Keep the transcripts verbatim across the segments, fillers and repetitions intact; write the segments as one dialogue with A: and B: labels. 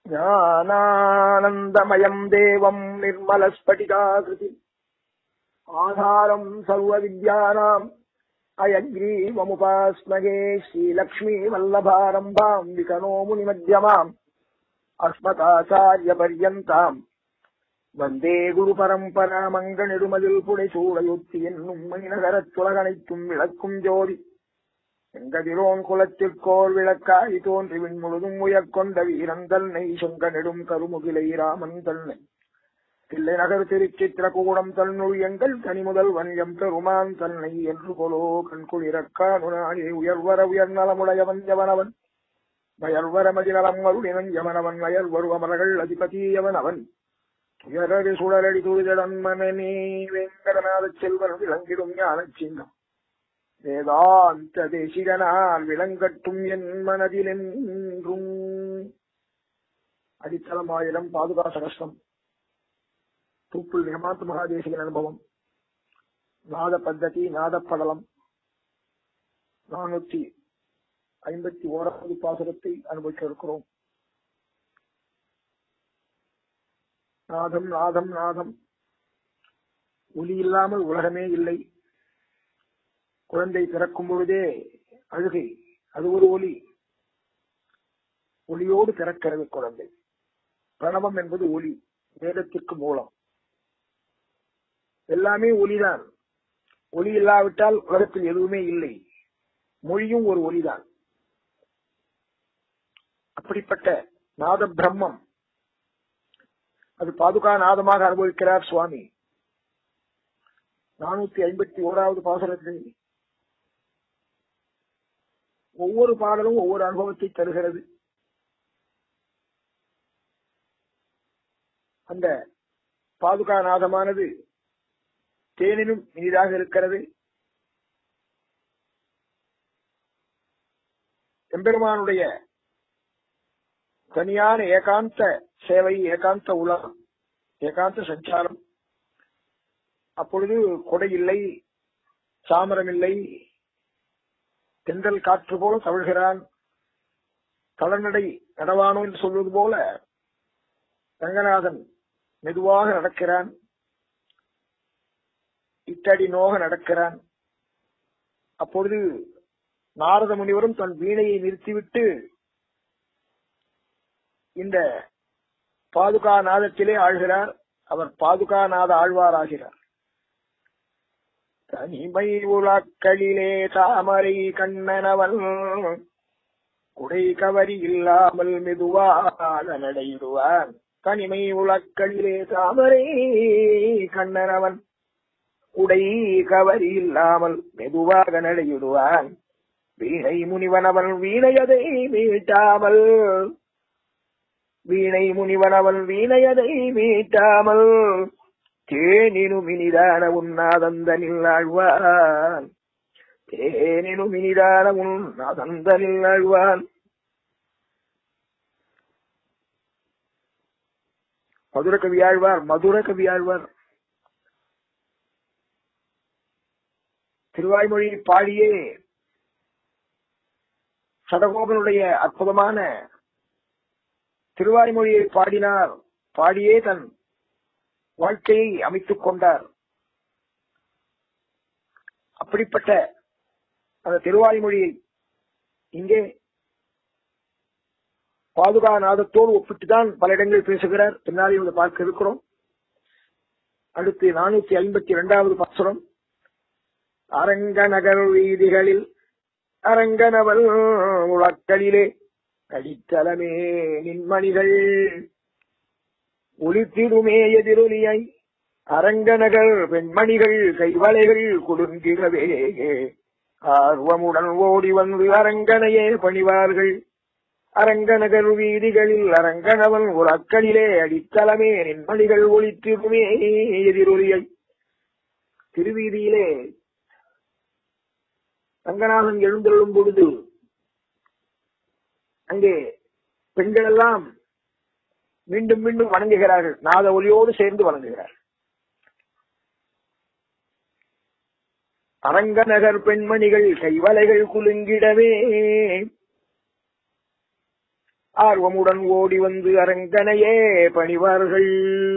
A: ஞானானந்தமயம் தேவம் நிர்மலஸ்படிகாகிருதி ஆதாரம் சர்வ வித்யானாம் அயக்ரீவமுபாஸ்மகே ஸ்ரீலக்ஷ்மீ வல்லபாரம்பாம் விகனோ முனிமத்யமாம் அஸ்மதாச்சார்ய பர்யந்தாம் வந்தே குரு பரம்பரா மங்க நெடுமதில் புடை சூடையொத்தி என்னும் மணிநகரத்துலகனைத்தும் விளக்கும் ஜோதி எங்கதிரோன் குலத்திற்கோர் விளக்காய் தோன்றி விண்முழுதும் உயர்கொண்ட வீரன் தன்னை சொங்க நெடும் கருமுகிலை ராமன் தன்னை தில்லை நகர் திருச்சித்திரகூடம் தன்னுள் எங்கள் கனிமுதல் வன்யம் பெருமான் தன்னை என்று கொலோ கண்குளிரக்கானுனாயே உயர்வர உயர்நலமுடையவன் எவனவன் வயர்வர மதிநலம் அருளினன் எவனவன் வயர் வருவமர்கள் அதிபதியவன் அவன் துயரடி சுழலடி துரிதடன் மனநே வெங்கடநாத செல்வர் விளங்கிடும் ஞான சின்னம் வேதாந்த தேசிகனால் விளங்கட்டும் என் மனதில் என்றும். அடித்தளம் ஆயிரம் பாதுகா சகஸ்ரம் தூப்புள் நிகமாந்த மகாதேசிகன் அனுபவம் நாத பத்ததி நாதப்படலம் நானூத்தி ஐம்பத்தி ஓராவது பாசுரத்தை அனுபவிக்க இருக்கிறோம். நாதம் நாதம் நாதம் ஒலி இல்லாமல் உலகமே இல்லை. குழந்தை பிறக்கும் பொழுதே அழுகை, அது ஒரு ஒலி. ஒலியோடு பிறக்கிறது குழந்தை. பிரணவம் என்பது ஒலி, வேதத்திற்கு மூலம். எல்லாமே ஒலிதான். ஒலி இல்லாவிட்டால் உலகத்தில் எதுவுமே இல்லை. மொழியும் ஒரு ஒலிதான். அப்படிப்பட்ட நாத பிரம்மம் அது பாதுகா நாதமாக அனுபவிக்கிறார் சுவாமி. நானூத்தி ஐம்பத்தி ஓராவது பாசுரத்தில் ஒவ்வொரு பாடலும் ஒவ்வொரு அனுபவத்தை தருகிறது. அந்த பாதுகா நாதமானது தேனினும் இனிதாக இருக்கிறது. எம்பெருமானுடைய தனியான ஏகாந்த சேவை, ஏகாந்த உலகம், ஏகாந்த சஞ்சாரம். அப்பொழுது கொடை இல்லை, சாமரம் இல்லை, தென்றல் காற்று போல தவழ்கிறான். தளநடை நடவானோ என்று சொல்வது போல ரங்கநாதன் மெதுவாக நடக்கிறான், இட்டடி நோக நடக்கிறான். அப்பொழுது நாரத முனிவரும் தன் வீணையை நிறுத்திவிட்டு இந்த பாதுகா நாதத்திலே ஆழ்கிறார். அவர் பாதுகா நாத ஆழ்வாராகிறார். தனிமை உலக்களிலே தாமரை கண்ணனவன் குடை கவரி இல்லாமல் மெதுவாக நடையிடுவான். தனிமை உலக்களிலே தாமரை கண்ணனவன் குடை கவரி இல்லாமல் மெதுவாக நடையிடுவான். வீணை முனிவனவன் வீணையதை மீட்டாமல் வீணை முனிவனவன் வீணையதை மீட்டாமல் தேனினும் இனிதான உன்னாதந்தனில் ஆழ்வான். தேனினும் இனிதான உன்னாதந்தனில் ஆழ்வான். மதுர கவியாழ்வார் மதுர கவியாழ்வார் திருவாய்மொழி பாடியே சடகோபனுடைய அற்புதமான திருவாய்மொழியை பாடினார். பாடியே தன் வாழ்க்கையை அமைத்துக் கொண்டார். அப்படிப்பட்ட அந்த திருவாய்மொழியை இங்கே பாதுகா நாதத்தோடு ஒப்பிட்டுதான் பல இடங்களில் பேசுகிறார். பின்னாலே வந்து பார்க்க இருக்கிறோம். அடுத்து நானூத்தி ஐம்பத்தி இரண்டாவது பாசுரம். அரங்க நகர் வீதிகளில் அரங்கனவள் உலக்களிலே கடித்தலமே நின்மணிகள் ஒளித்திடுமே எதிரொலியை அரங்கநகர் பெண்மணிகள் கைவளைகள் குலுங்கிடவே ஆர்வமுடன் ஓடி வந்து அரங்கனையே பணிவார்கள். அரங்கநகர் வீதிகளில் அரங்கனவன் ஒரு அக்களிலே அடித்தலமே நின்மணிகள் ஒளித்திடுமே எதிரொலியை. திருவீதியிலே ரங்கநாதன் எழுந்தருளும் பொழுது அங்கே பெண்கள் எல்லாம் மீண்டும் மீண்டும் வணங்குகிறார்கள். நாத ஒலியோடு சேர்ந்து வணங்குகிறார்கள். அரங்கநகர் பெண்மணிகள் கைவளைகள் குலுங்கிடவே ஆர்வமுடன் ஓடி வந்து அரங்கனையே பணிவார்கள்.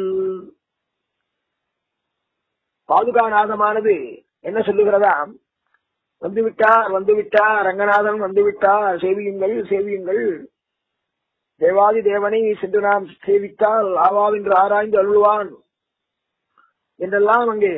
A: பாதுகாநாதமானது என்ன சொல்லுகிறதாம்? வந்துவிட்டார் வந்துவிட்டார் ரங்கநாதன் வந்துவிட்டார், சேவியுங்கள் சேவியுங்கள், தேவாதி தேவனை சென்று நாம் சேவித்தால் ஆவாவென்று ஆராய்ந்து அருள்வான் என்றெல்லாம் அங்கே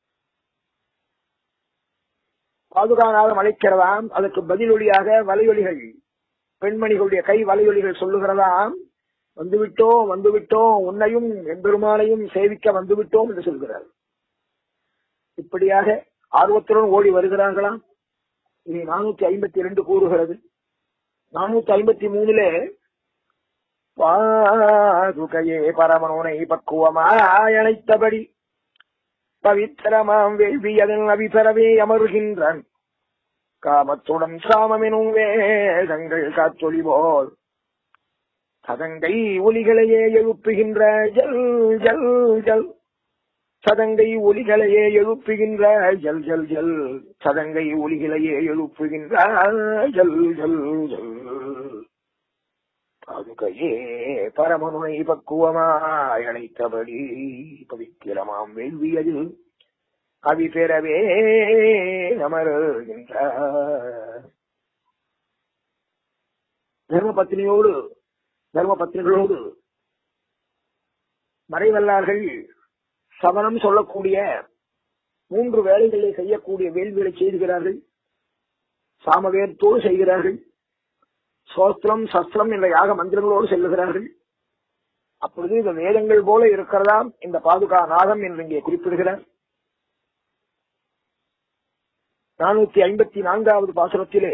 A: பாதுகாநாதம் அழைக்கிறதாம். அதற்கு பதிலொலியாக வலையொலிகள், பெண்மணிகளுடைய கை வலையொலிகள் சொல்லுகிறதாம், வந்துவிட்டோம் வந்துவிட்டோம், உன்னையும் எம்பெருமானையும் சேவிக்க வந்துவிட்டோம் என்று சொல்கிறார். இப்படியாக ஆர்வத்துடன் ஓடி வருகிறார்களாம். இனி நானூத்தி ஐம்பத்தி இரண்டு கூறுகிறது. நானூத்தி ஐம்பத்தி மூணுல பாதுகையே பரமனோனை பக்குவமாய் அழைத்தபடி பவித்திரமாம் வேள்வி அதன் அவிபரவே அமருகின்றான். காமத்துடன் சாமமெனும் வேதங்கள் காத்தொளி போல் சதங்கை ஒலிகளையே எழுப்புகின்ற ஜல் ஜல் ஜல், சதங்கை ஒலிகளையே எழுப்புகின்ற ஜல் ஜல் ஜல், சதங்கை ஒலிகளையே எழுப்புகின்ற ஜல் ஜல் ஜல். பாதுகையே பரமனுனை பக்குவமாய் அழைத்தபடி பவித்திரமாம் வேள்வியதில் கவி பெறவே அமருகின்ற. தர்மபத்னியோடு தர்மபத்னிகளோடு மறைவல்லார்கள் சவனம் சொல்லக்கூடிய மூன்று வேலைகளை செய்யக்கூடிய வேள்விகளை செய்கிறார்கள். சாமவேதத்தோடு செய்கிறார்கள். சோஸ்திரம் சஸ்திரம் என்ற யாக மந்திரங்களோடு செல்லுகிறார்கள். அப்பொழுது இந்த வேதங்கள் போல இருக்கிறதாம் இந்த பாதுகா நாகம் என்று இங்கே குறிப்பிடுகிறார். நானூத்தி ஐம்பத்தி நான்காவது பாசுரத்திலே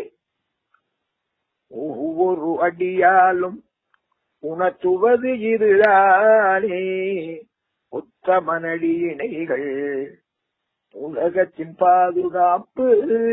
A: ஒவ்வொரு அடியாலும் உணர்த்துவது இதுதானே உத்தமனடி இணைகள் உலகத்தின் பாதுகாப்பு.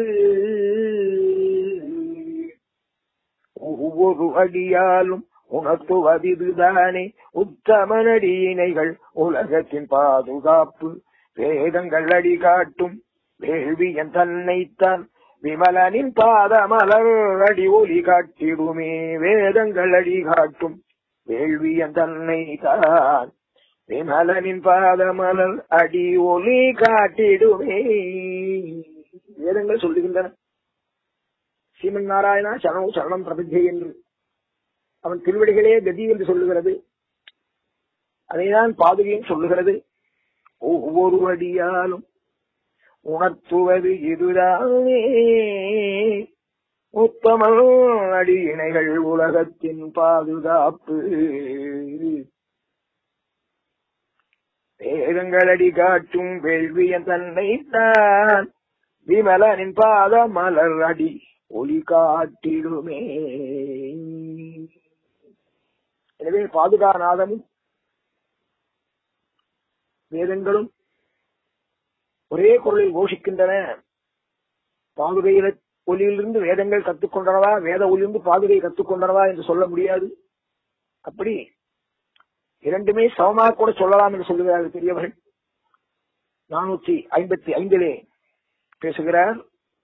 A: ஒவ்வொரு அடியாலும் உணர்த்துவது இதுதானே உத்தமனடி இணைகள் உலகத்தின் பாதுகாப்பு. வேதங்கள் அடி காட்டும் வேள்வியன் தன்னைத்தான் விமலனின் பாதமலர் அடி ஒளி காட்டிடுமே. வேதங்கள் அடி காட்டும் வேள்வியன் தன்னைத்தான் விமலனின் பாதமலர் அடி ஒளி காட்டிடுமே. வேதங்கள் சொல்லுகின்றன ஸ்ரீமன் நாராயணா சரணோ சரணம் பிரபஞ்சே என்று, அவன் திருவடிகளே கதி என்று சொல்லுகிறது. அதைதான் பாதுகையும் சொல்லுகிறது. ஒவ்வொரு அடியாலும் உணர்த்துவது இதுதானே உத்தம அடி இணைகள் உலகத்தின் பாதுகாப்பு. வேதங்கள் அடி காட்டும் வேள்வியன் தன்னைத்தான் விமலனின் பாத மலர் அடி ஒளி காட்டிடுமே. எனவே பாதுகாநாதமும் வேதங்களும் ஒரே குரலில் கோஷிக்கின்றன. பாதுகையில ஒலியிலிருந்து வேதங்கள் கற்றுக்கொண்டனவா, வேத ஒலியிலிருந்து பாதுகை கற்றுக்கொண்டனவா என்று சொல்ல முடியாது. அப்படி இரண்டுமே சமமாக கூட சொல்லலாம் என்று சொல்லுகிறார்கள் பெரியவர்கள். நானூற்றி ஐம்பத்தி ஐந்திலே பேசுகிறார்.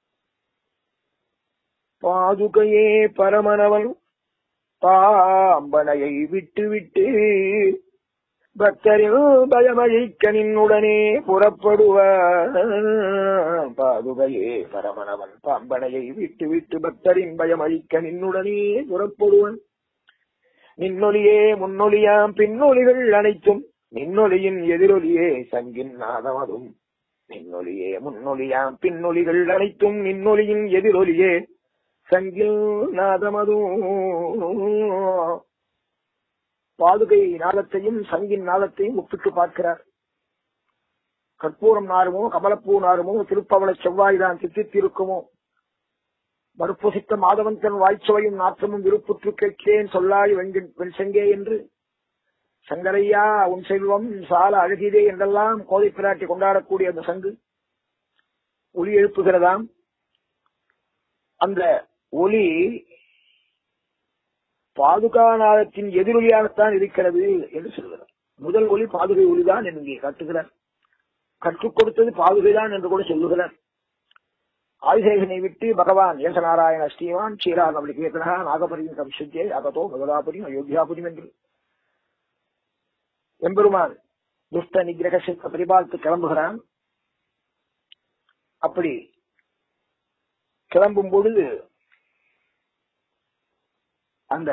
A: பாதுகையே பரமனவன் பாம்பனையை விட்டு விட்டு பக்தரில் பயமழிக்க நின்னுடனே புறப்படுவார். பாதுகையே பரமனவன் பாம்பனையை விட்டு விட்டு பக்தரின் பயமழிக்க நின்னுடனே புறப்படுவன். நின்னொலியே முன்னொலியாம் பின்னொலிகள் அனைத்தும் நின்னொலியின் எதிரொலியே சங்கின் நாதமதும். நின்னொலியே முன்னொலியாம் பின்னொலிகள் அனைத்தும் நின்னொலியின் எதிரொலியே சங்கில் நாதமதும். பாதுகை நாதத்தையும் சங்கின் நாதத்தையும் ஒப்பிட்டு பார்க்கிறார். கற்பூரம் நாருமோ கமலப்பூ நாருமோ திருப்பவள செவ்வாய்தான் சித்தித்திருக்குமோ, மறுப்புசித்த மாதவன் தன் வாய்ச்சுவையும் நாற்றமும் விருப்புற்று கேட்கிறேன் சொல்லாய் வெண் செங்கே என்று சங்கரையா உன் செல்வம் சால அழகிதே என்றெல்லாம் கோதை பிராட்டி கொண்டாடக்கூடிய அந்த சங்கு ஒலி எழுப்புகிறதாம். அந்த ஒலி பாதுகாநாதத்தின் எதிரொலியாகத்தான் இருக்கிறது என்று சொல்கிறார். முதல் ஒலி பாதுகை ஒலிதான் என்று இங்கே காட்டுகிறார். கற்றுக் கொடுத்தது பாதுகைதான் என்று கூட சொல்லுகிறார். ஆதிசேஷனை விட்டு பகவான் ஏசநாராயண ஸ்ரீவான் ஸ்ரீராகவலி கீர்த்தனா நாகபரியும் விசுத்தியை அகதோ பகதாபுரியும் அயோத்தியாபுரியும் என்று எம்பெருமான் துஷ்ட நிகிரக சித்த பரிபாலத்து கிளம்புகிறான். அப்படி கிளம்பும் பொழுது அந்த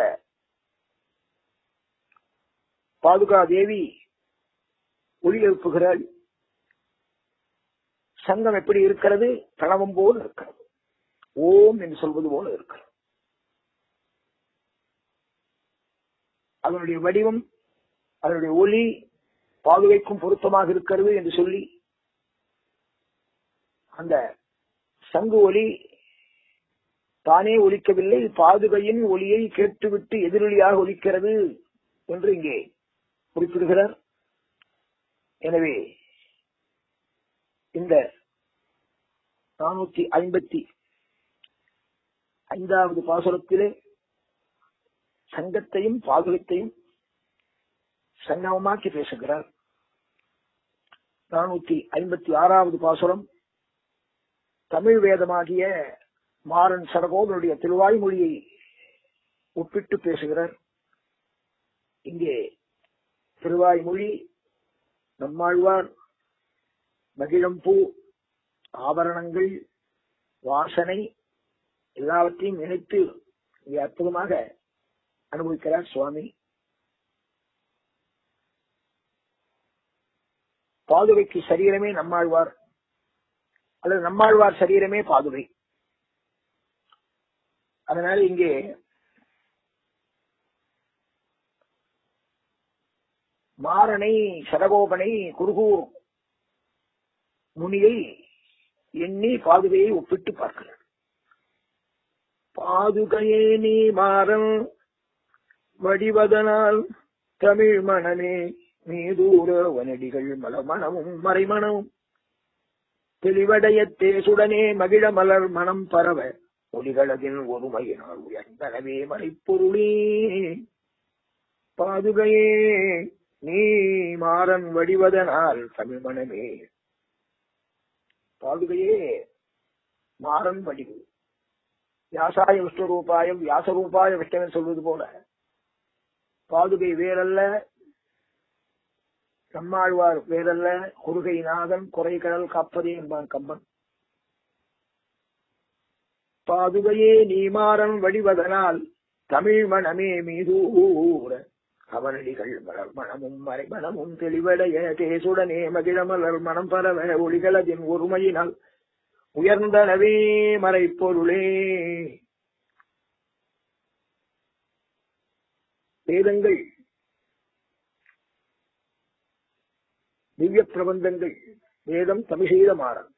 A: பாதுகா தேவி ஒளி எழுப்புகிறாள். சங்கம் எப்படி இருக்கிறது? பிரணவம் போல் இருக்கிறது. ஓம் என்று சொல்வது போல இருக்கிறது. அதனுடைய வடிவம், அதனுடைய ஒலி பாதுகைக்கும் பொருத்தமாக இருக்கிறது என்று சொல்லி அந்த சங்கு ஒலி தானே ஒலிக்கவில்லை, பாதுகையின் ஒலியை கேட்டுவிட்டு எதிரொலியாக ஒலிக்கிறது என்று இங்கே குறிப்பிடுகிறார். எனவே இந்த நானூத்தி ஐம்பத்தி ஐந்தாவது பாசுரத்திலே சங்கத்தையும் பாதுகத்தையும் சங்கமமாக்கி பேசுகிறார். நானூத்தி ஐம்பத்தி ஆறாவது பாசுரம் தமிழ் வேதமாகிய மாறன் சடகோபனுடைய திருவாய்மொழியை ஒப்பிட்டு பேசுகிறார். இங்கே திருவாய்மொழி நம்மாழ்வார் மகிழம்பூ ஆபரணங்கள் வாசனை எல்லாவற்றையும் இணைத்து இங்கே அற்புதமாக அனுபவிக்கிறார் சுவாமி. பாதுகைக்கு சரீரமே நம்மாழ்வார் அல்லது நம்மாழ்வார் சரீரமே பாதுகை. அதனால இங்கே மாறனை சடகோபனை குருகூர் முனியை எண்ணி பாதுகையை ஒப்பிட்டு பார்க்கிறார். பாதுகையே நீ மாறன் வடிவதனால் தமிழ் மணமே மீதூர வனடிகள் மலமணமும் மறைமணமும் தெளிவடைய தேசுடனே மகிழ மலர் மனம் பரவ ஒளிகளதின் ஒருமையினால் உயர்ந்தனவே மறைப்பொருளே. பாதுகையே நீ மாறன் வடிவதனால் தமிழ் மணமே. பாதுகையே மாறன் வடிவு. வியாசாய விஷ்ணுரூபாயம் வியாசரூபாய விஷ்ணவன் சொல்வது போல பாதுகை வேறல்ல, நம்மாழ்வார் வேறல்ல, குருகை நாதன் குறை கடல் காப்பதே என்பான் கம்பன். பாதுகையே நீ மாறன் வடிவதனால் தமிழ் மணமே மீதூர அவனடிகள் மலர் மணமும் மறைமணமும் தெளிவடைய தேசுடனே மகிழ மலர் மனம் பரவ ஒளிகளதின் ஒருமையினால் உயர்ந்தனவே மறைப்பொருளே. வேதங்கள் திவ்ய பிரபந்தங்கள், வேதம் தமிழ் மாறன்.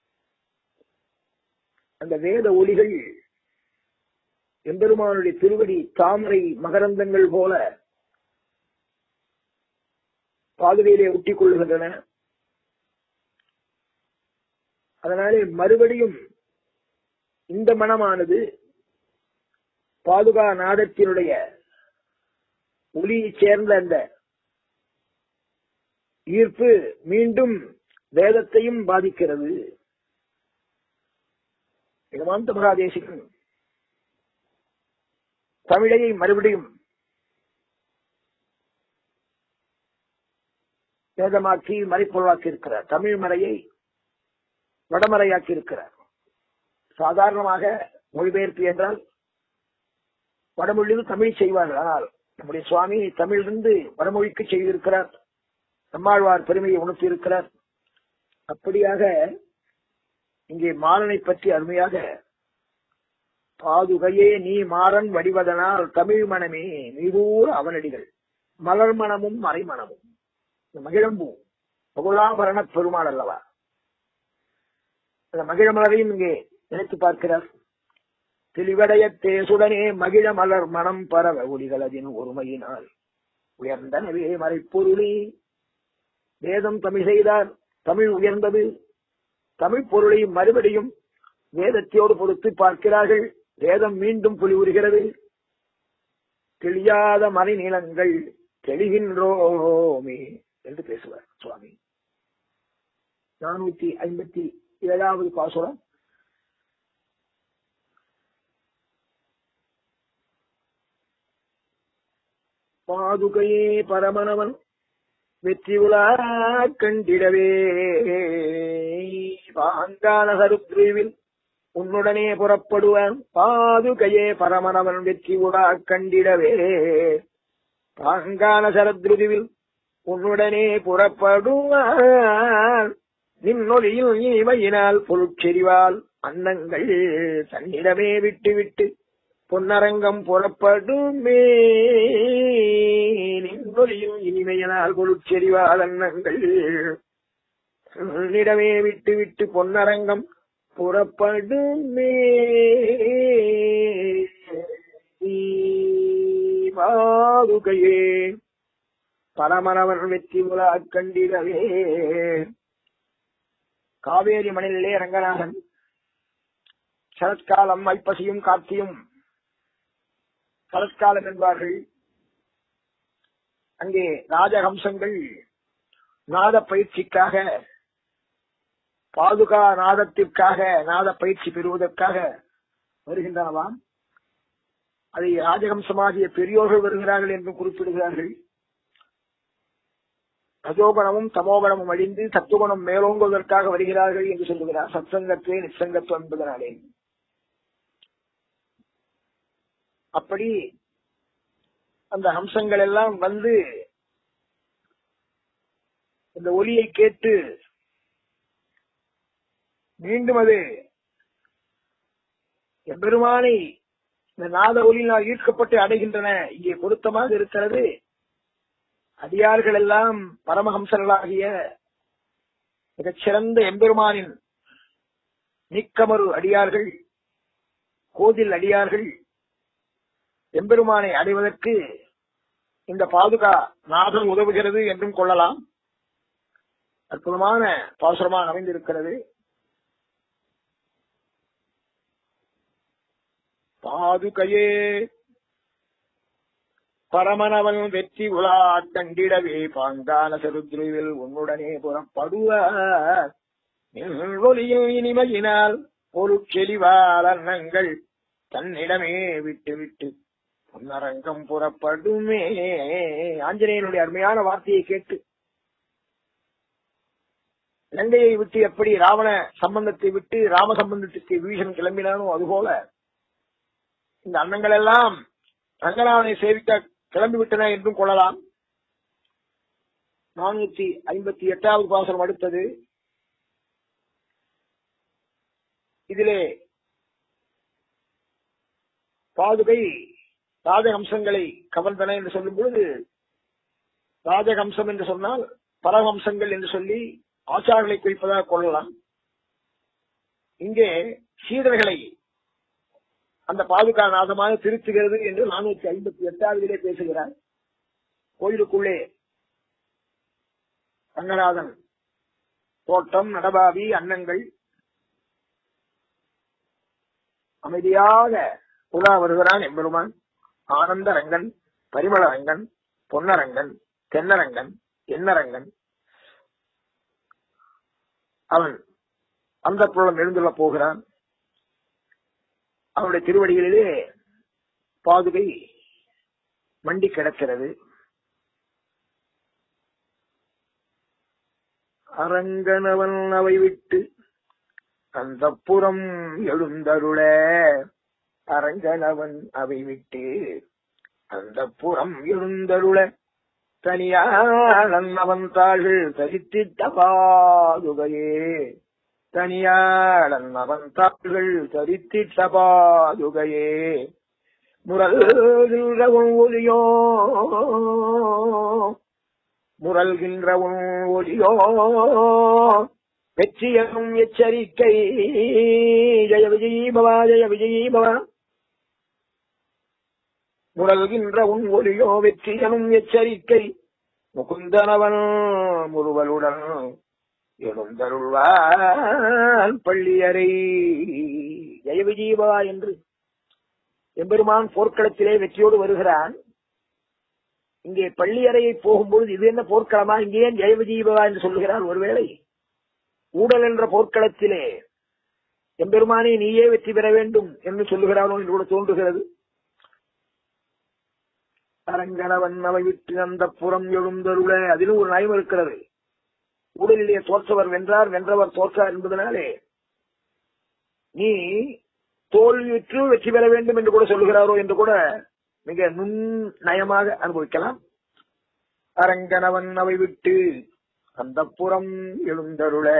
A: அந்த வேத ஒளிகள் எம்பெருமானுடைய திருவடி தாமரை மகரந்தங்கள் போல பாதுகையிலே ஒட்டிக் கொள்ளுகின்றன. அதனாலே மறுபடியும் இந்த மனமானது பாதுகா நாதத்தினுடைய ஒளியை சேர்ந்த அந்த ஈர்ப்பு மீண்டும் வேதத்தையும் பாதிக்கிறது. வேதாந்த மகாதேசிகன் தமிழையை மறுபடியும் வேதமாக்கி மறைப்பொருளாக்கி இருக்கிறார். தமிழ் மறையை வடமறையாக்கி இருக்கிறார். சாதாரணமாக மொழிபெயர்ப்பு என்றால் வடமொழியில் தமிழ் செய்வார்கள். ஆனால் நம்முடைய சுவாமி தமிழிலிருந்து வடமொழிக்கு செய்திருக்கிறார். நம்மாழ்வார் பெருமையை உணர்த்தி இருக்கிறார். அப்படியாக இங்கே மாறனை பற்றி அருமையாக பாதுகையே நீ மாறன் வடிவதனால் தமிழ் மனமே நீதூர அவனடிகள் மலர் மணமும் மறைமணமும். மகிழம்பூ பகுலாபரண பெருமாள் அல்லவா, அந்த மகிழ மலரையும் இங்கே நினைத்து பார்க்கிறார். தெளிவடைய தேசுடனே மகிழ மலர் மனம் பரவ ஒளிகளதின் ஒருமையினால் உயர்ந்தனவே மறைப்பொருளே. வேதம் தமிழ் செய்தார், தமிழ் உயர்ந்தது. தமிழ் பொருளை மறுபடியும் வேதத்தோடு பொறுத்து பார்க்கிறார்கள். வேதம் மீண்டும் பொலிவுறுகிறது. தெளியாத மறை நீளங்கள் தெளிகின்றோமே என்று பேசுவார் சுவாமி. நானூத்தி ஐம்பத்தி ஏழாவது பாசுரம் பாதுகையே பரமனவன் வெற்றி உலா கண்டிடவே பாங்கான சருத்ருவில் உன்னுடனே புறப்படுவான். பாதுகையே பரமனவன் வெற்றி உலா கண்டிடவே பாங்கான சரத்ருவில் உன்னுடனே புறப்படுவான். நின்னொலியில் இனிமையினால் பொருட்செறிவால் அன்னங்கள் தன்னிடமே விட்டு விட்டு பொன்னரங்கம் புறப்படுமே. நின்னொலியில் இனிமையினால் பொருட்செறிவால் அன்னங்கள் தன்னிடமே விட்டு விட்டு பொன்னரங்கம் புறப்படுமே. பாதுகையே பரமனவன் வெற்றி உலா கண்டிடவே. காவேரி மணிலே ரங்கநாதன் சரத்காலம் ஐப்பசியும் கார்த்தியும் சரத்காலம் என்பார்கள். அங்கே ராஜஹம்சங்கள் நாத பயிற்சிக்காக பாதுகா நாதத்திற்காக நாத பயிற்சி பெறுவதற்காக வருகின்றனவாம். அதை ராஜஹம்சமாகிய பெரியோர்கள் வருகிறார்கள் என்று குறிப்பிடுகிறார்கள். ரஜோகுணமும் தமோகுணமும் அழிந்து சத்துவகுணம் மேலோங்குவதற்காக வருகிறார்கள் என்று சொல்லுகிறார். சத்சங்கத்துவே நிச்சங்கத்துவம் என்பதனாலே. அப்படி அந்த ஹம்சங்கள் எல்லாம் வந்து இந்த ஒலியை கேட்டு மீண்டும் அது எம்பெருமானை இந்த நாத ஒலியினால் ஈர்க்கப்பட்டு அடைகின்றன. இங்கே பொருத்தமாக இருக்கிறது. அடியார்கள் எல்லாம் பரமஹம்சர்களாகிய மிகச்சிறந்த எம்பெருமானின் நிக்கமரு அடியார்கள், கோதில் அடியார்கள் எம்பெருமானை அடைவதற்கு இந்த பாதுகா நாதம் உதவுகிறது என்றும் கொள்ளலாம். அற்புதமான பாசுரமாக அமைந்திருக்கிறது. பாதுகையே பரமனவன் வெற்றி உலா கண்டிடவே பாங்கான சருத்ருவில் உன்னுடனே புறப்படுவார். ஒலியில் இனிமையினால் பொருட்செழிவால் அன்னங்கள் தன்னிடமே விட்டு விட்டு பொன்னரங்கம் புறப்படுமே. ஆஞ்சநேயனுடைய அருமையான வார்த்தையை கேட்டு இலங்கையை விட்டு எப்படி ராவண சம்பந்தத்தை விட்டு ராம சம்பந்தத்துக்கு வீஷன் கிளம்பினானோ அதுபோல இந்த அன்னங்கள் எல்லாம் ரங்கநாதனை சேவிக்க கிளம்பிவிட்டன என்றும் கொள்ளலாம். நானூத்தி ஐம்பத்தி எட்டாவது பாசனம் அடுத்தது. இதிலே பாதுகை ராஜஹம்சங்களை கவர்ந்தன என்று சொல்லும் பொழுது, ராஜஹம்சம் என்று சொன்னால் பரமஹம்சங்கள் என்று சொல்லி ஆச்சாரங்களை குறிப்பதாக கொள்ளலாம். இங்கே சீடர்களை அந்த பாதுகா நாதமாக திருத்துகிறது என்று நானூத்தி ஐம்பத்தி எட்டாவதிலே பேசுகிறார். கோயிலுக்குள்ளே ரங்கநாதன் தோட்டம், நடபாவி, அன்னங்கள் அமைதியாக உலா வருகிறான் எம்பெருமான். ஆனந்த ரங்கன், பரிமள ரங்கன், பொன்னரங்கன், தென்னரங்கன், எண்ணரங்கன். அவன் அந்த புலம் எழுந்துள்ள போகிறான். அவனுடைய திருவடிகளிலே பாதுகை மண்டி கிடக்கிறது. அரங்கனவன் அவை விட்டு அந்த புறம் எழுந்தருள, அரங்கனவன் அவை விட்டு அந்த புறம் எழுந்தருள, தனியாளன் அவன் தாள்கள் தரித்திட்ட பாதுகையே, தனியாளன் அவன் தாள்கள் தரித்திட்ட பாதுகையே, முரல்கின்றவன் ஒலியோ முரல்கின்றவன் ஒலியோ வெற்றியனும் எச்சரிக்கை, ஜெய விஜயீ பவா ஜெய விஜயீ பவா. முரல்கின்ற உன் ஒலியோ வெற்றியனும் எச்சரிக்கை, முகுந்தனவன் முருவலுடன் எழுந்தருள்வான் பள்ளியறை. ஜெய விஜயீபவா என்று எம்பெருமான் போர்க்களத்திலே வெற்றியோடு வருகிறான். இங்கே பள்ளியறையை போகும்போது இது என்ன போர்க்களமா, இங்கே ஏன் ஜெய விஜயீபவா என்று சொல்லுகிறான்? ஒருவேளை ஊடல் என்ற போர்க்களத்திலே எம்பெருமானே நீயே வெற்றி பெற வேண்டும் என்று சொல்லுகிறானோ என்று கூட தோன்றுகிறது. அரங்கனவன் அவை விட்டு அந்த புறம் எழுந்தருள. அதிலும் ஒரு நயம் இருக்கிறது. உடலிலே தோற்றவர் வென்றார், வென்றவர் தோற்றார் என்பதனாலே நீ தோல்வியுற்று வெற்றி பெற வேண்டும் என்று கூட சொல்லுகிறாரோ என்று கூட மிக நுண் நயமாக அனுபவிக்கலாம். அரங்கனவன் அவை விட்டு அந்த புறம் எழுந்தருள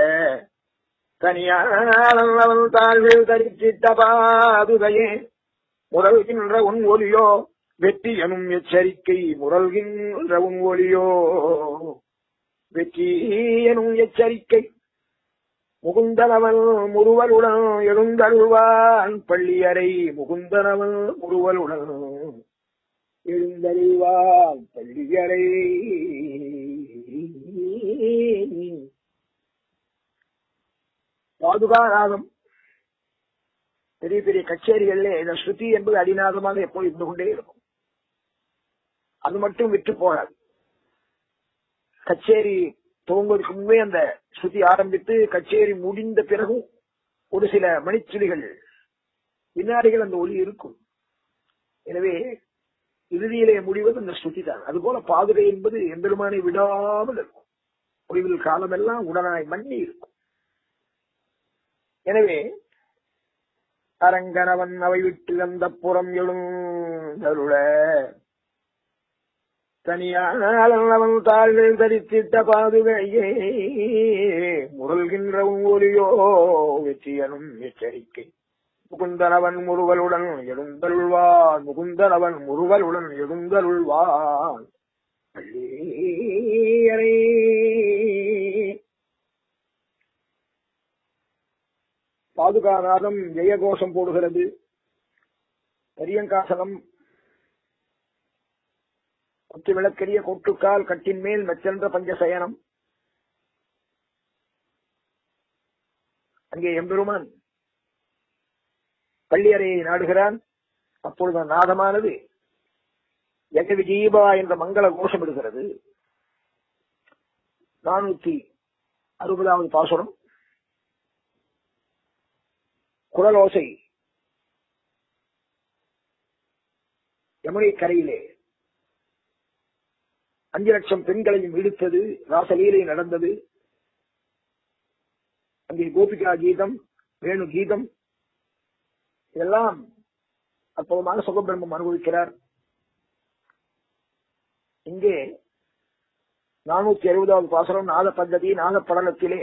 A: தனியானவன் தாழ்வில் தரித்திட்ட பாதுகையே முரல்கின்ற உன் ஒலியோ வெற்றி எனும் எச்சரிக்கை. முரல்கின்ற உன் ஒலியோ வெற்றி எனும் எச்சரிக்கை. முகுந்தனவன் முருவலுடன் எழுந்தருள்வான் பள்ளியறை. முகுந்தனவன் முருவலுடன் எழுந்தருள்வான் பள்ளியறை. பாதுகாநாதம் பெரிய பெரிய கச்சேரிகளிலே இந்த ஸ்ருதி என்பது அடிநாதமாக எப்போது இருந்து கொண்டே இருக்கும். அது மட்டும் விட்டு போகாது. கச்சேரி துவங்குவதற்கு முன்பே அந்த ஸ்ருதி ஆரம்பித்து கச்சேரி முடிந்த பிறகும் ஒரு சில மணிச்சுளிகள் வினாடிகள் அந்த ஒலி இருக்கும். எனவே இறுதியிலே முடிவது அந்த ஸ்ருதி தான். அதுபோல பாதுகை என்பது எம்பெருமானை விடாமல் இருக்கும். முடிவில் காலமெல்லாம் உடனாய் மண்ணி இருக்கும். எனவே அரங்கனவன் அவை விட்டு அந்த புறம் எழுந்தருள தனியானவன் தாழ்வில் தரித்திட்ட பாதுகையே முரல்கின்ற ஒலியோ வெற்றியனும் எச்சரிக்கை. முகுந்தனவன் முருவலுடன் எழுந்தருள்வான். முகுந்தனவன் முருவலுடன் எழுந்தருள்வான் பள்ளியறை. பாதுகாநாதம் ஜெயகோஷம் போடுகிறது. பரியங்காசனம் குத்து விளக்கரிய கொட்டுக்கால் கட்டின் மேல் மெச்சென்ற பஞ்சசயனம். அங்கே எம்பெருமான் பள்ளியறையை நாடுகிறான். அப்பொழுது நாதமானது யக விஜீபா என்ற மங்கள கோஷம் எடுக்கிறது. நானூத்தி அறுபதாவது பாசுரம். குழலோசை யமுனை கரையிலே அஞ்சு லட்சம் பெண்களையும் இழுத்தது. ராசலீலை நடந்தது. அங்கே கோபிகா கீதம், வேணு கீதம், இதெல்லாம் அற்புதமான சுகபிரம்மம் அனுபவிக்கிறார். இங்கே நானூத்தி அறுபதாவது பாசுரம் நாத பద్ధதி நாத படலத்திலே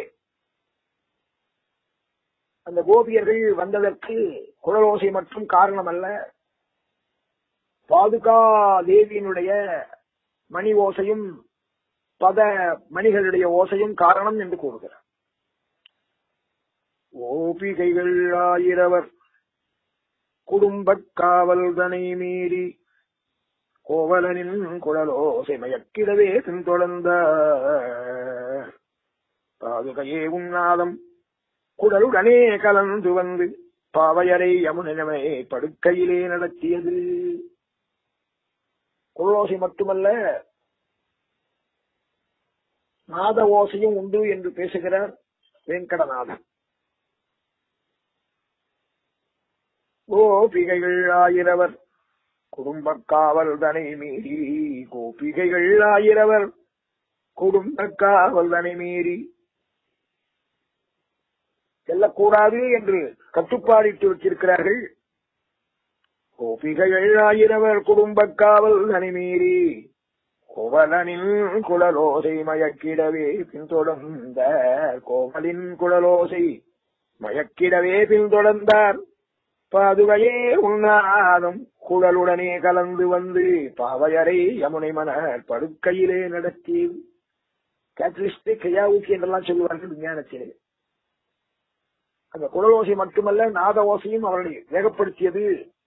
A: அந்த கோபியர்கள் வந்ததற்கு குழலோசை மற்றும் காரணம் அல்ல, பாதுகா தேவியினுடைய மணி ஓசையும் பத மணிகளுடைய ஓசையும் காரணம் என்று கூறுகிறார். ஓபிகைகள் ஆயிரவர் குடும்பக் காவல் தனை மீறி கோவலனின் குழலோசை மயக்கிடவே பின்தொடர்ந்த பாதுகையே உன்னாதம் குடலுடனே கலந்து வந்து பாவையரை யமுனை படுக்கையிலே நடத்தியது. குழலோசை மட்டுமல்ல, நாத ஓசையும் உண்டு என்று பேசுகிறார் வெங்கடநாதன். கோபிகைகள் ஆயிரவர் குடும்பக் காவல் தனை மீறி. கோபிகைகள் ஆயிரவர் குடும்பக் காவல் தனை மீறி செல்லக்கூடாது என்று கட்டுப்பாடிட்டு வச்சிருக்கிறார்கள். கோபிகைகள் ஆயிரவர் குடும்பக் காவல் தனை மீறி கோவலனின் குழலோசை மயக்கிடவே பின்தொடர்ந்த கோவலின் குழலோசை மயக்கிடவே பின்தொடர்ந்தார் பாதுகையே உன்னாதம் குழலுடனே கலந்து வந்து பாவையரை யமுனை மணர் படுக்கையிலே நடத்தி. கேட்டலிஸ்ட் கையாவுக்கு என்றெல்லாம் சொல்லுவார்கள் விஞ்ஞானத்திலே. அந்த குழலோசை மட்டுமல்ல, நாத ஓசையும் அவர்களை வேகப்படுத்தியது,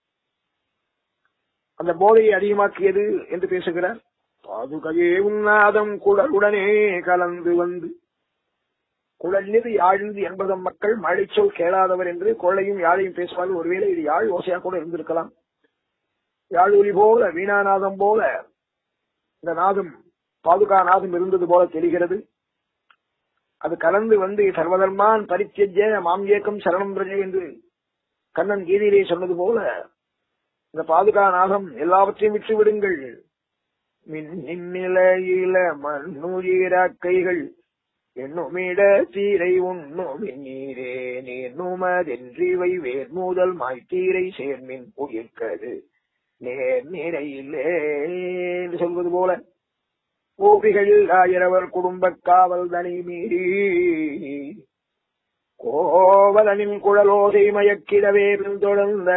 A: அந்த போதையை அதிகமாக்கியது என்று பேசுகிறார். பாதுகையே உன்னாதம் குழலுடனே கலந்து வந்து. குழலினது யாழினது என்பதம் மக்கள் மழை சொல் கேளாதவர் என்று கொள்ளையும் யாழையும் பேசுவார்கள். ஒருவேளை இது யாழ் ஓசையா கூட இருந்திருக்கலாம். யாழ் ஒலி போல, வீணாநாதம் போல இந்த நாதம் பாதுகா நாதம் இருந்தது போல தெரிகிறது. அது கலந்து வந்து சர்வதர்மான் பரித்யஜ்ய மாம் ஏகம் சரணம் பிரஜ என்று கண்ணன் கீதையிலே சொன்னது போல இந்த பாதுகா நாதம் எல்லாவற்றையும் விட்டு விடுங்கள், மின்னிலையில மண்ணுயிராக்கைகள் என்னுமிட தீரை உண்ணும் நீரே நேர்னுமதென்றிவை வேர் முதல் மாய்த்தீரை சேர்மின் உயிர்க்கது நேர் நிறையிலே என்று சொல்வது போல கோபிகளில் ஆயிரவர் குடும்ப காவல் தனி மீறி கோவலனின் குழலோசை மயக்கிடவே பின்தொடர்ந்த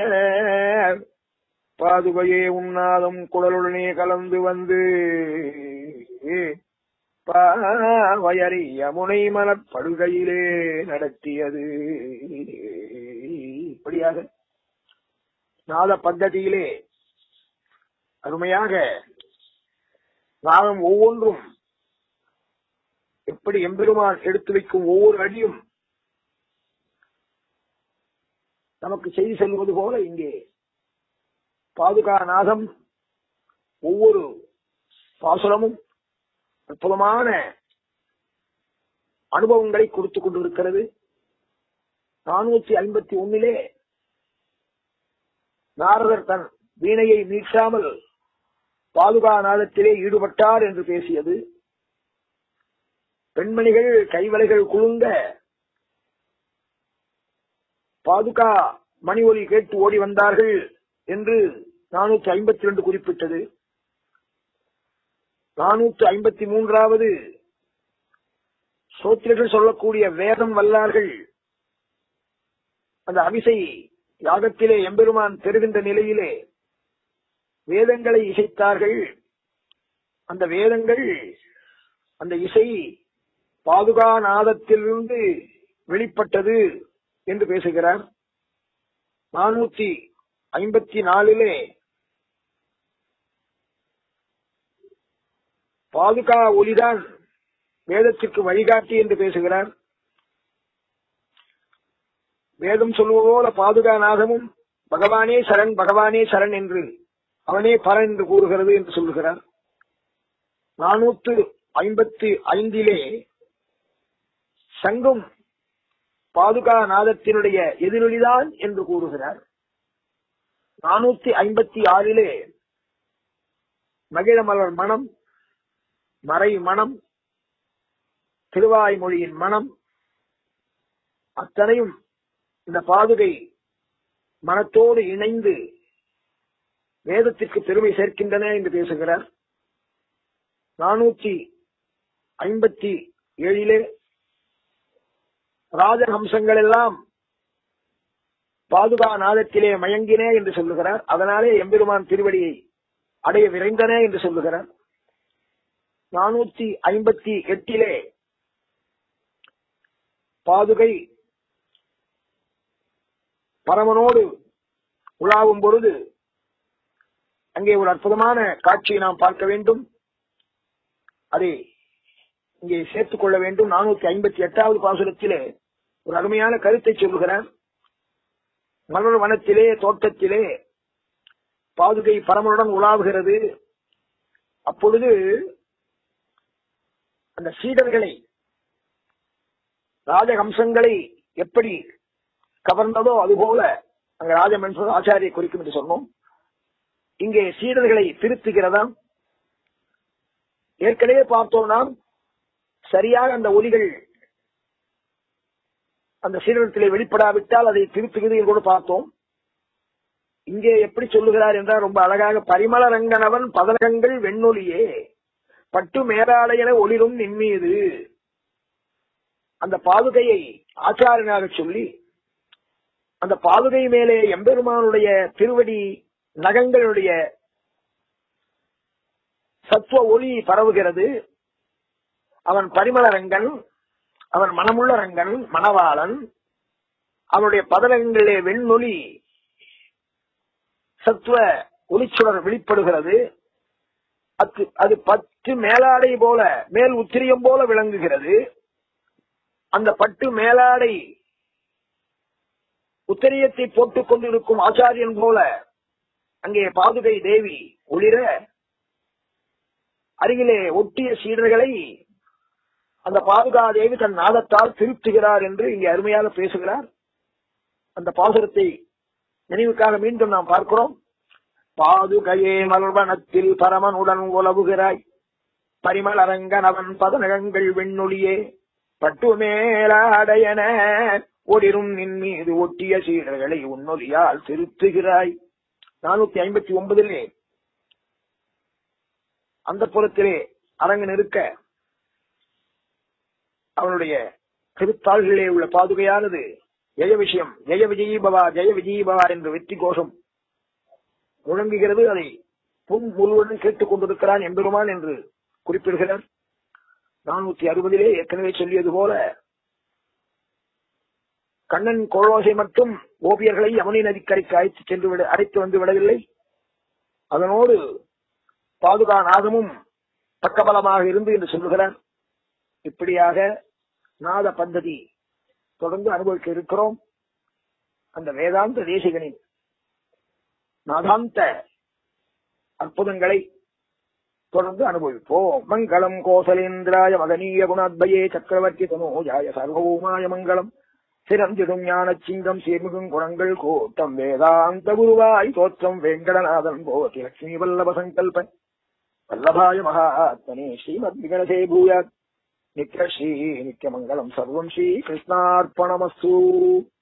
A: பாதுகையே உன்னாதம் குழலுடனே கலந்து வந்து பாவயறி யமுனை மலர்படுகையிலே நடத்தியது. இப்படியாக நாத பద్ధதியிலே அருமையாக நாமும் ஒவ்வொன்றும் எப்படி எம்பெருமான் எடுத்து வைக்கும் ஒவ்வொரு அடியும் நமக்கு செய்தி செல்வது போல இங்கே பாதுகாநாதம் ஒவ்வொரு பாசுரமும் அற்புதமான அனுபவங்களை கொடுத்துக் கொண்டிருக்கிறது. நானூற்றி ஐம்பத்தி ஒன்னிலே நாரதர் தன் வீணையை மீட்சாமல் பாதுகாநாதத்திலே ஈடுபட்டார் என்று பேசியது. பெண்மணிகள் கைவளைகள் குலுங்க பாதுகா மணி ஒலி கேட்டு ஓடி வந்தார்கள் என்று நானூற்றி ஐம்பத்தி இரண்டு குறிப்பிட்டது. நானூற்று ஐம்பத்தி மூன்றாவது சோத்திரர்கள் சொல்லக்கூடிய வேதம் வல்லார்கள் அந்த அபிசை யாகத்திலே எம்பெருமான் பெறுகின்ற நிலையிலே வேதங்களை இசைத்தார்கள். அந்த வேதங்கள் அந்த இசை பாதுகாநாதத்திலிருந்து வெளிப்பட்டது என்று பேசுகிறார். நானூற்றி ஐம்பத்தி நாலிலே பாதுகா ஒலிதான் வேதத்திற்கு வழிகாட்டி என்று பேசுகிறார். வேதம் சொல்வதோல பாதுகாநாதமும் பகவானே சரண் பகவானே சரண் என்று அவனே பரன் என்று கூறுகிறது என்று சொல்லுகிறார். நானூற்று ஐம்பத்தி ஐந்திலே சங்கும் பாதுகாநாதத்தினுடைய எதிரொலிதான் என்று கூறுகிறார். நானூற்றி ஐம்பத்தி ஆறிலே மகிழமலர் மனம் மறை மனம் திருவாய்மொழியின் மனம் அத்தனையும் இந்த பாதுகை மனத்தோடு இணைந்து வேதத்திற்கு பெருமை சேர்க்கின்றன என்று பேசுகிறார். நானூற்றி ஐம்பத்தி ஏழிலே ராஜஹம்சங்கள் எல்லாம் பாதுகாநாதத்திலே மயங்கின என்று சொல்லுகிறார். அதனாலே எம்பெருமான் திருவடியை அடைய விரைந்தன என்று சொல்லுகிறார். நானூற்றி ஐம்பத்தி எட்டிலே பாதுகை பரமனோடு உலாவும் பொழுது அங்கே ஒரு அற்புதமான காட்சியை நாம் பார்க்க வேண்டும். அதை இங்கே சேர்த்துக் கொள்ள வேண்டும். நானூற்றி ஐம்பத்தி எட்டாவது பாசுரத்திலே ஒரு அருமையான கருத்தை சொல்லுகிறார். மலர் வனத்திலே தோட்டத்திலே பாதுகை பரமனுடன் உலாவுகிறது. அப்பொழுது அந்த சீடர்களை ராஜஹம்சங்களை எப்படி கவர்ந்ததோ அதுபோல அங்க ராஜம் என்பது ஆச்சாரியை குறிக்கும் என்று சொன்னோம். இங்கே சீடர்களை திருத்துகிறதாம். ஏற்கனவே பார்த்தோம் நாம் சரியாக அந்த ஒலிகள் அந்த சீடத்திலே வெளிப்படாவிட்டால் அதை திருத்துகிறது என்று பார்த்தோம். இங்கே எப்படி சொல்லுகிறார் என்றால் ரொம்ப அழகாக பரிமள ரங்கனவன் பதனகங்கள் வெண்ணொலியே பட்டு மேலாடையென ஒளிரும் நின்மீது அந்த பாதுகையை ஆச்சாரியனாக சொல்லி அந்த பாதுகை மேலே எம்பெருமானுடைய திருவடி நகங்களுடைய சத்துவ ஒளி பரவுகிறது. அவன் பரிமள ரங்கன், அவன் மனமுள்ள ரங்கன், மணவாளன். அவனுடைய பதனங்களிலே வெண்ணொலி சத்துவ ஒளிச்சுடர் வெளிப்படுகிறது. அது அது பட்டு மேலாடை போல மேல் உத்திரியம் போல விளங்குகிறது. அந்த பட்டு மேலாடை உத்திரியத்தை போட்டுக் கொண்டிருக்கும் ஆச்சாரியன் போல அங்கே பாதுகை தேவி ஒளிர அருகிலே ஒட்டிய சீடர்களை அந்த பாதுகா தேவி தன் நாதத்தால் திருத்துகிறார் என்று இங்கே அருமையாக பேசுகிறார். அந்த பாசுரத்தை நினைவுக்காக மீண்டும் நாம் பார்க்கிறோம். பாதுகையே மல்வனத்தில் பரமனுடன் உலவுகிறாய் பரிமளரங்கனவன் பதநகங்கள் வெண்ணொழியே பட்டுமேலாடையன ஒளிரும் நின் மீது ஒட்டிய சீடர்களை உன்னொலியால் திருத்துகிறாய். நானூத்தி ஐம்பத்தி ஒன்பதிலே அந்த புறத்திலே அரங்கன் இருக்க அவனுடைய திருத்தாள்களிலே உள்ள பாதுகையானது ஜெய விஷயம் ஜெய விஜயீபவா ஜெய விஜயீபவா என்று வெற்றி கோஷம் முழங்குகிறது. அதை புன் முழுவதும் கேட்டுக் கொண்டிருக்கிறான் எம்பெருமான் என்று குறிப்பிடுகிறார். நானூத்தி அறுபதிலே ஏற்கனவே சொல்லியது போல கண்ணன் கோளோசை மட்டும் ஓவியர்களை யமுனை நதிக்கரைக்கு அழைத்து சென்று விட அழைத்து வந்து விடவில்லை. அதனோடு பாதுகா நாதமும் பக்கபலமாக இருந்து என்று சொல்லுகிறார். இப்படியாக நாத பద్ధதி தொடர்ந்து அனுபவிக்க இருக்கிறோம். அந்த வேதாந்த தேசிகனின் நாதாந்த அற்புதங்களை தொடர்ந்து அனுபவிப்போம். மங்களம் கோசலேந்திராய மகனீய குணாத்பயே சக்கரவர்த்தி தனோஜாய சர்வபூமாய மங்களம். சிறந்திடும் ஞான சிங்கம் சீர்மிகும் குணங்கள் கோட்டம் வேதாந்த குருவாய் தோற்றம் வேங்கடநாதன் போதி லட்சுமி வல்லப சங்கல்ப வல்லபாய மகாத்மனே ஸ்ரீமத் விகணசே பூயாத் நித்ய ஸ்ரீ நித்யமங்கலம் சர்வம் ஸ்ரீ கிருஷ்ணார்ப்பணமஸ்து.